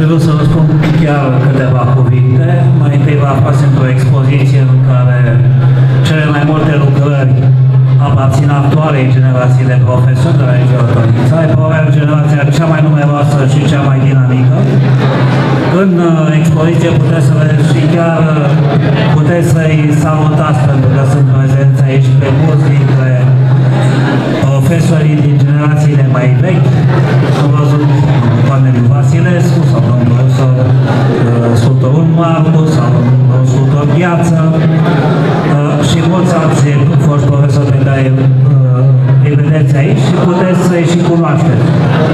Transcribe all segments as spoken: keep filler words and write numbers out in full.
trebuit să vă spun chiar câteva cuvinte. Mai întâi vă aflați într-o expoziție în care cele mai multe lucrări aparțin actualei generații de profesori de la Geotonița, e probabil generația cea mai numeroasă și cea mai dinamică. În uh, expoziție puteți să vedeți și chiar uh, puteți să-i salutați pentru că sunt prezenți aici pe mulți dintre profesorii din generațiile mai vechi. Am văzut Corneliu Vasilescu sau domnul profesor uh, Scultorul Marcu sau domnul Scultor Gheață uh, și mulți alți foști profesori pe care uh, îi vedeți aici și puteți să-i și cunoașteți.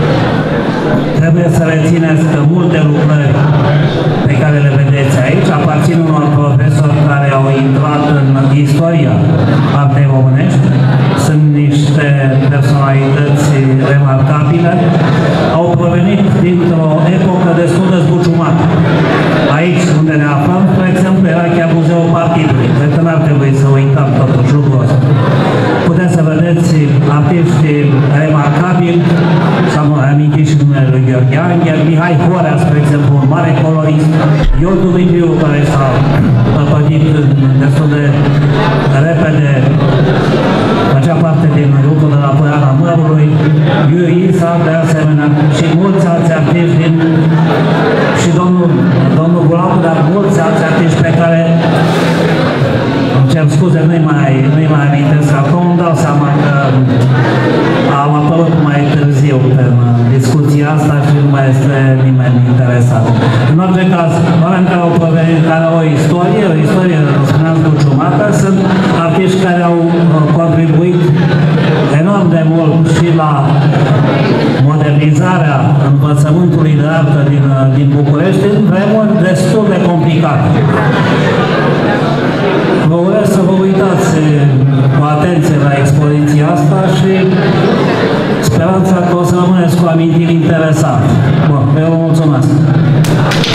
Trebuie să rețineți că multe lucrări pe care le vedeți aici aparțin unor profesori care au intrat în istoria artei românești. Sunt niște personalități remarcabile. Au provenit dintr-o epocă destul de zbuciumată. Aici unde ne aflăm, de exemplu, era chiar Muzeul Partidului. Cred că n-ar trebui să uităm totuși lucrul ăsta. Puteți să vedeți artiști remarcabili, s-am amintit și numele lui Gheorghe Angel, Mihai Horea, spre exemplu, un mare colorist, Ion Dumitriu, care s-a păpătit destul de repede, făcea parte din grupul de la Poiana Mărului, Iu Isa, de asemenea, și mulți alți artiști din, și domnul, domnul Gulacu, dar mulți alți artiști pe care îmi cer scuze, nu-i mai, nu-i mai amintesc acum, îmi dau seama că am apărut mai târziu pe discuția asta și nu mai este nimeni interesat. În orice caz, oameni care au provenit, care au o istorie, o istorie, spuneam, zbuciumată, sunt artiști care au contribuit enorm de mult și la modernizarea învățământului de artă din, din București în vremuri destul de complicate. Vă urez să vă uitați cu atenție la expoziția asta și speranța că o să rămâneți cu amintiri interesante. Bun, eu vă mulțumesc!